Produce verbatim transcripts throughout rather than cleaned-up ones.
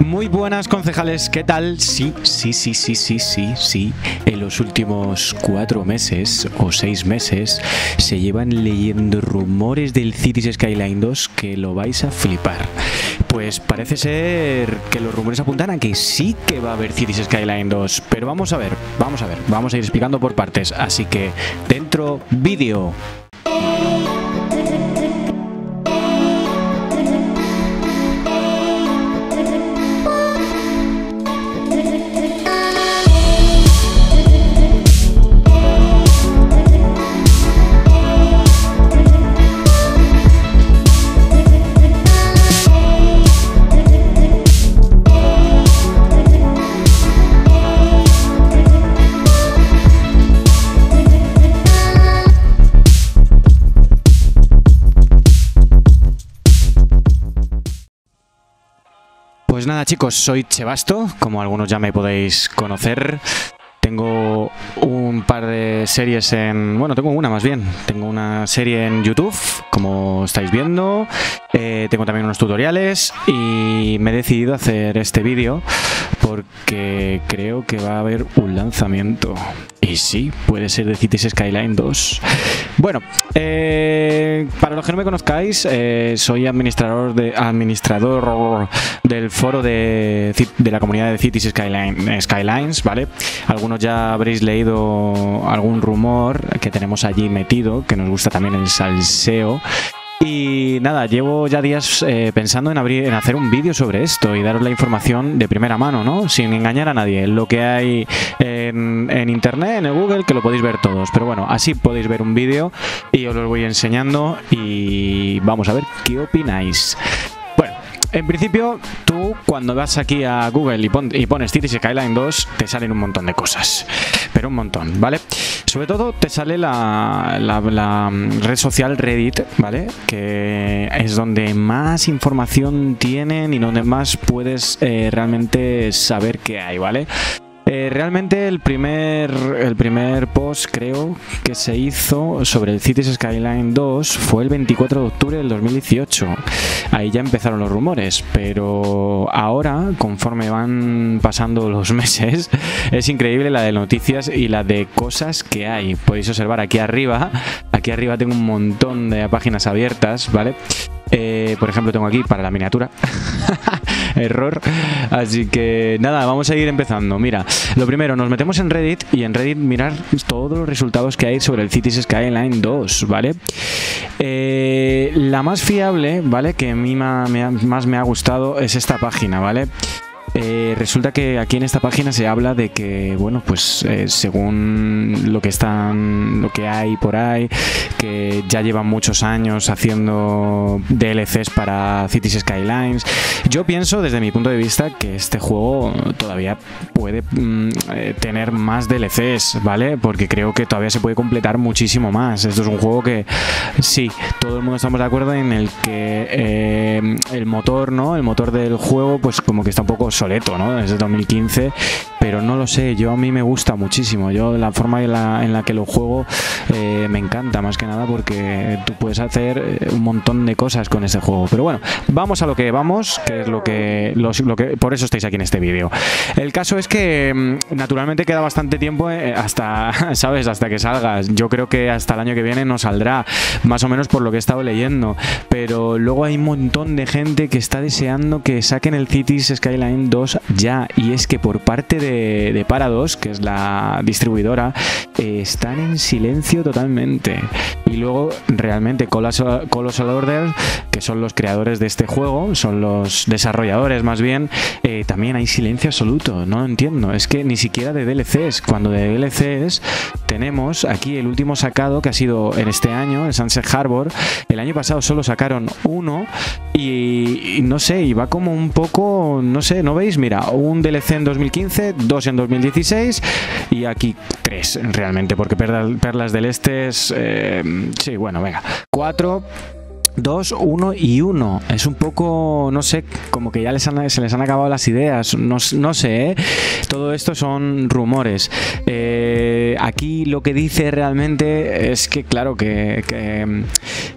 Muy buenas, concejales, ¿qué tal? Sí, sí, sí, sí, sí, sí, sí. En los últimos cuatro meses o seis meses se llevan leyendo rumores del Cities Skyline dos que lo vais a flipar. Pues parece ser que los rumores apuntan a que sí que va a haber Cities Skyline dos, pero vamos a ver, vamos a ver, vamos a ir explicando por partes, así que dentro vídeo. Pues nada, chicos, soy Chebasto, como algunos ya me podéis conocer. Tengo un par de series en... Bueno, tengo una más bien. Tengo una serie en YouTube, como estáis viendo. Eh, tengo también unos tutoriales y me he decidido hacer este vídeo porque creo que va a haber un lanzamiento. Y sí, puede ser de Cities Skyline dos. Bueno, eh, para los que no me conozcáis, eh, soy administrador, de, administrador del foro de, de la comunidad de Cities Skyline, Skylines, ¿vale? Algunos ya habréis leído algún rumor que tenemos allí metido, que nos gusta también el salseo. Y nada, llevo ya días eh, pensando en, abrir, en hacer un vídeo sobre esto y daros la información de primera mano, ¿no? Sin engañar a nadie. Lo que hay en, en internet, en el Google, que lo podéis ver todos. Pero bueno, así podéis ver un vídeo y os lo voy enseñando y vamos a ver qué opináis. Bueno, en principio, tú cuando vas aquí a Google y, pon, y pones Cities Skyline dos, te salen un montón de cosas. Pero un montón, ¿vale? Sobre todo te sale la, la, la red social Reddit, ¿vale? Que es donde más información tienen y donde más puedes eh, realmente saber qué hay, ¿vale? Eh, realmente el primer, el primer post, creo, que se hizo sobre el Cities Skyline dos fue el veinticuatro de octubre del dos mil dieciocho. Ahí ya empezaron los rumores, pero ahora, conforme van pasando los meses, es increíble la de noticias y la de cosas que hay. Podéis observar aquí arriba, aquí arriba tengo un montón de páginas abiertas, ¿vale? Eh, por ejemplo, tengo aquí para la miniatura. Error. Así que nada, vamos a ir empezando. Mira, lo primero, nos metemos en Reddit y en Reddit mirar todos los resultados que hay sobre el Cities Skyline dos, ¿vale? Eh, la más fiable, ¿vale? Que a mí ma, me ha, más me ha gustado es esta página, ¿vale? Eh, resulta que aquí en esta página se habla de que, bueno, pues eh, según lo que están, lo que hay por ahí, que ya llevan muchos años haciendo D L Cs para Cities Skylines. Yo pienso, desde mi punto de vista, que este juego todavía puede mm, eh, tener más D L Cs, ¿vale? Porque creo que todavía se puede completar muchísimo más. Esto es un juego que, sí, todo el mundo estamos de acuerdo en el que eh, el motor, ¿no? El motor del juego, pues como que está un poco obsoleto, ¿no? Desde dos mil quince, pero no lo sé, yo a mí me gusta muchísimo. Yo la forma en la, en la que lo juego eh, me encanta, más que nada porque tú puedes hacer un montón de cosas con este juego. Pero bueno, vamos a lo que vamos, que es lo que, lo, lo que por eso estáis aquí en este vídeo. El caso es que naturalmente queda bastante tiempo hasta, ¿sabes? Hasta que salgas. Yo creo que hasta el año que viene no saldrá, más o menos por lo que he estado leyendo, pero luego hay un montón de gente que está deseando que saquen el Cities Skyline dos ya, y es que por parte de, de Paradox, que es la distribuidora, eh, están en silencio totalmente. Y luego realmente Colossal, Colossal Order, que son los creadores de este juego, son los desarrolladores más bien, eh, también hay silencio absoluto. No lo entiendo, es que ni siquiera de D L Cs, cuando de D L Cs tenemos aquí el último sacado que ha sido en este año, el Sunset Harbor. El año pasado solo sacaron uno y, y no sé, y va como un poco, no sé, ¿no veis? Mira, un D L C en dos mil quince, dos en dos mil dieciséis y aquí tres realmente, porque Perlas, Perlas del Este es... Eh, sí, bueno, venga, cuatro... dos, uno y uno. Es un poco, no sé, como que ya les han, se les han acabado las ideas. No, no sé, ¿eh? Todo esto son rumores. Eh, aquí lo que dice realmente es que, claro, que, que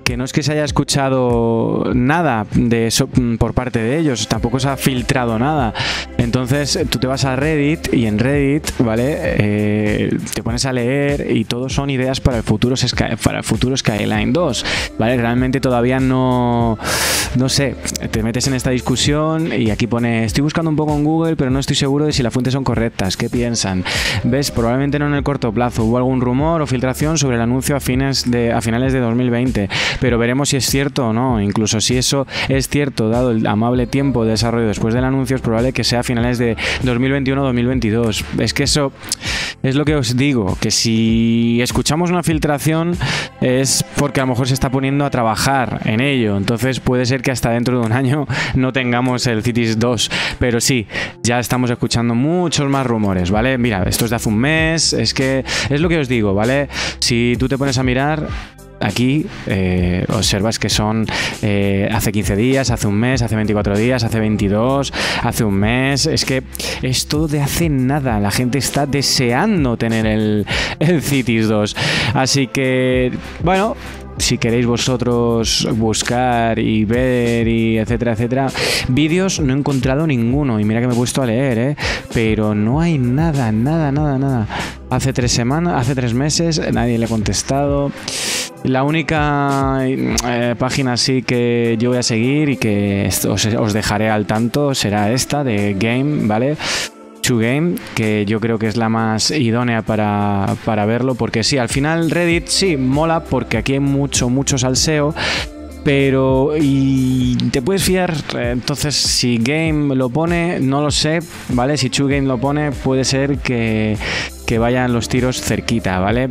que no es que se haya escuchado nada de eso por parte de ellos, tampoco se ha filtrado nada. Entonces tú te vas a Reddit y en Reddit, ¿vale? Eh, te pones a leer y todo son ideas para el futuro, para el futuro Skyline dos, ¿vale? Realmente todavía no, no sé, te metes en esta discusión y aquí pone, estoy buscando un poco en Google, pero no estoy seguro de si las fuentes son correctas. ¿Qué piensan? ¿Ves? Probablemente no en el corto plazo. Hubo algún rumor o filtración sobre el anuncio a, fines de, a finales de dos mil veinte, pero veremos si es cierto o no. Incluso si eso es cierto, dado el amable tiempo de desarrollo después del anuncio, es probable que sea a finales de dos mil veintiuno o dos mil veintidós. Es que eso es lo que os digo, que si escuchamos una filtración es porque a lo mejor se está poniendo a trabajar en ello. Entonces puede ser que hasta dentro de un año no tengamos el Cities dos, pero sí, ya estamos escuchando muchos más rumores, ¿vale? Mira, esto es de hace un mes, es que es lo que os digo, ¿vale? Si tú te pones a mirar aquí, eh, observas que son eh, hace quince días, hace un mes, hace veinticuatro días, hace veintidós, hace un mes. Es que es todo de hace nada. La gente está deseando tener el, el Cities dos. Así que, bueno, si queréis vosotros buscar y ver y etcétera, etcétera. Vídeos no he encontrado ninguno y mira que me he puesto a leer, ¿eh? Pero no hay nada, nada, nada, nada. Hace tres semanas, hace tres meses, nadie le ha contestado. La única eh, página así que yo voy a seguir y que os, os dejaré al tanto será esta de Game, ¿vale? two game, que yo creo que es la más idónea para, para verlo, porque sí, al final Reddit sí mola porque aquí hay mucho, mucho salseo, pero y te puedes fiar. Entonces si Game lo pone, no lo sé, ¿vale? Si two game lo pone, puede ser que, que vayan los tiros cerquita, ¿vale?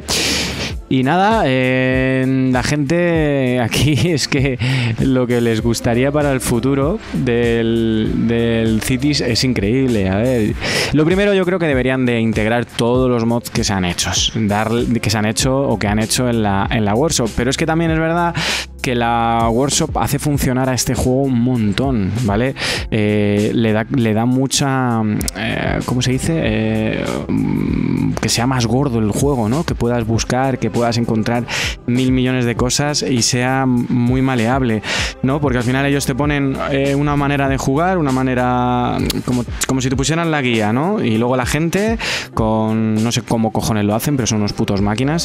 Y nada, eh, la gente aquí es que lo que les gustaría para el futuro del, del Cities es increíble. A ver, lo primero yo creo que deberían de integrar todos los mods que se han hecho, dar, que se han hecho o que han hecho en la, en la Workshop. Pero es que también es verdad que la Workshop hace funcionar a este juego un montón, ¿vale? Eh, le da, le da mucha, eh, ¿cómo se dice? Eh, que sea más gordo el juego, ¿no? Que puedas buscar, que puedas encontrar mil millones de cosas y sea muy maleable, ¿no? Porque al final ellos te ponen eh, una manera de jugar, una manera como, como si te pusieran la guía, ¿no? Y luego la gente con, no sé cómo cojones lo hacen, pero son unos putos máquinas,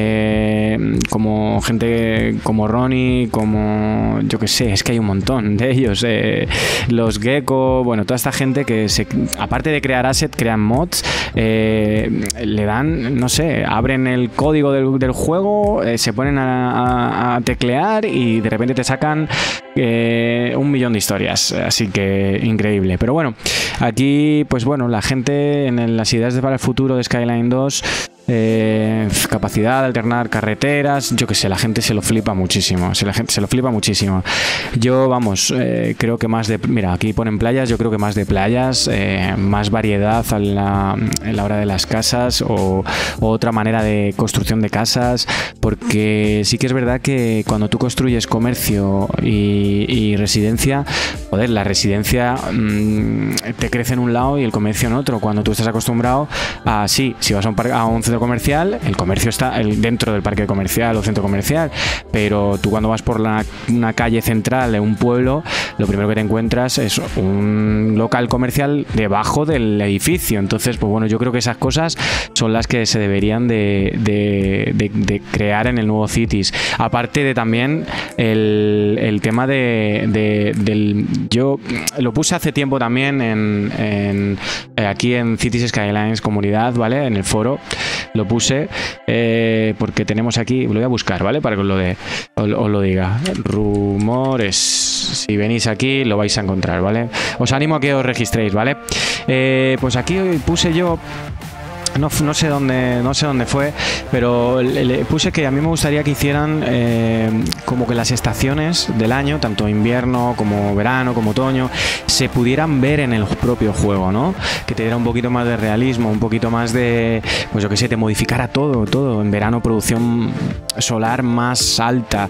eh, como gente como Ronnie, como yo que sé, es que hay un montón de ellos, eh, los Gecko, bueno, toda esta gente que se, aparte de crear asset, crean mods, eh, le dan, no sé, abren el código del, del juego, eh, se ponen a, a, a teclear y de repente te sacan eh, un millón de historias, así que increíble. Pero bueno, aquí pues bueno, la gente en las ideas de para el futuro de Skyline dos, Eh, capacidad de alternar carreteras, yo que sé, la gente se lo flipa muchísimo, se la gente se lo flipa muchísimo. Yo, vamos, eh, creo que más de, mira, aquí ponen playas, yo creo que más de playas, eh, más variedad a la, en la hora de las casas o, o otra manera de construcción de casas, porque sí que es verdad que cuando tú construyes comercio y, y residencia, joder, la residencia mmm, te crece en un lado y el comercio en otro, cuando tú estás acostumbrado a, sí, si vas a un, a un centro comercial, el comercio está el, dentro del parque comercial o centro comercial, pero tú cuando vas por la, una calle central de un pueblo, lo primero que te encuentras es un local comercial debajo del edificio. Entonces, pues bueno, yo creo que esas cosas son las que se deberían de, de, de, de crear en el nuevo Cities. Aparte de también el, el tema de, de, del... Yo lo puse hace tiempo también en, en aquí en Cities Skylines comunidad, ¿vale? En el foro lo puse, eh, porque tenemos aquí, lo voy a buscar, ¿vale? Para que os lo, de, os, os lo diga. Rumores. Si venís aquí lo vais a encontrar, ¿vale? Os animo a que os registréis, ¿vale? Eh, pues aquí puse yo... No, no sé dónde no sé dónde fue, pero le, le puse que a mí me gustaría que hicieran eh, como que las estaciones del año, tanto invierno como verano, como otoño, se pudieran ver en el propio juego, ¿no? Que te diera un poquito más de realismo, un poquito más de, pues yo que sé, te modificara todo, todo. En verano producción solar más alta,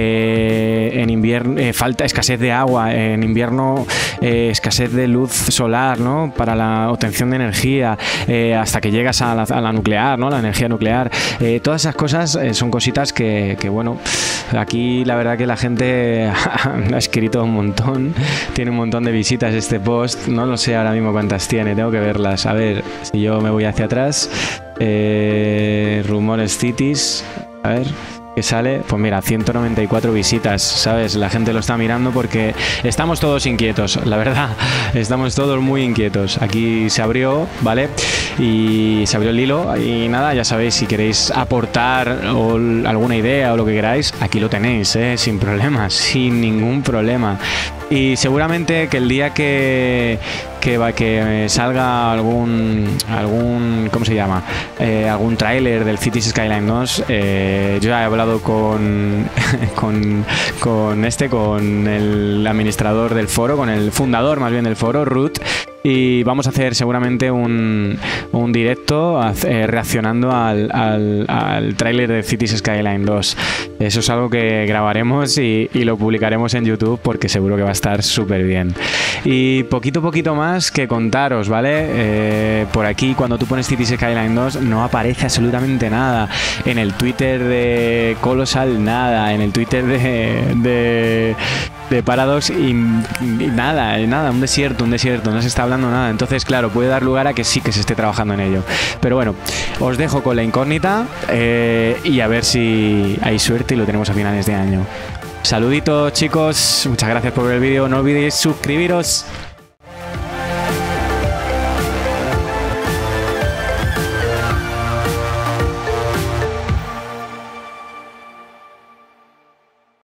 eh, en invierno eh, falta escasez de agua, en invierno eh, escasez de luz solar, ¿no? Para la obtención de energía, eh, hasta que llega cargas a la, a la nuclear, ¿no? La energía nuclear. Eh, todas esas cosas eh, son cositas que, que, bueno, aquí la verdad que la gente ha escrito un montón. Tiene un montón de visitas este post. No lo sé ahora mismo cuántas tiene, tengo que verlas. A ver, si yo me voy hacia atrás. Eh, Rumores Cities. A ver... que sale, pues mira, ciento noventa y cuatro visitas, ¿sabes? La gente lo está mirando porque estamos todos inquietos, la verdad, estamos todos muy inquietos. Aquí se abrió, ¿vale? Y se abrió el hilo y nada, ya sabéis, si queréis aportar o alguna idea o lo que queráis, aquí lo tenéis, ¿eh? Sin problema, sin ningún problema. Y seguramente que el día que, que, va, que salga algún, algún ¿cómo se llama? Eh, algún tráiler del Cities Skyline dos, eh, yo ya he hablado con, con, con este, con el administrador del foro, con el fundador más bien del foro, Ruth, y vamos a hacer seguramente un, un directo eh, reaccionando al, al, al tráiler de Cities Skyline dos. Eso es algo que grabaremos y, y lo publicaremos en YouTube porque seguro que va a estar súper bien. Y poquito poquito más que contaros, ¿vale? Eh, por aquí cuando tú pones Cities Skyline dos no aparece absolutamente nada. En el Twitter de Colossal nada, en el Twitter de... de de Paradox y, y nada, nada, un desierto, un desierto, no se está hablando nada. Entonces, claro, puede dar lugar a que sí que se esté trabajando en ello. Pero bueno, os dejo con la incógnita eh, y a ver si hay suerte y lo tenemos a finales de año. Saluditos, chicos, muchas gracias por ver el vídeo, no olvidéis suscribiros.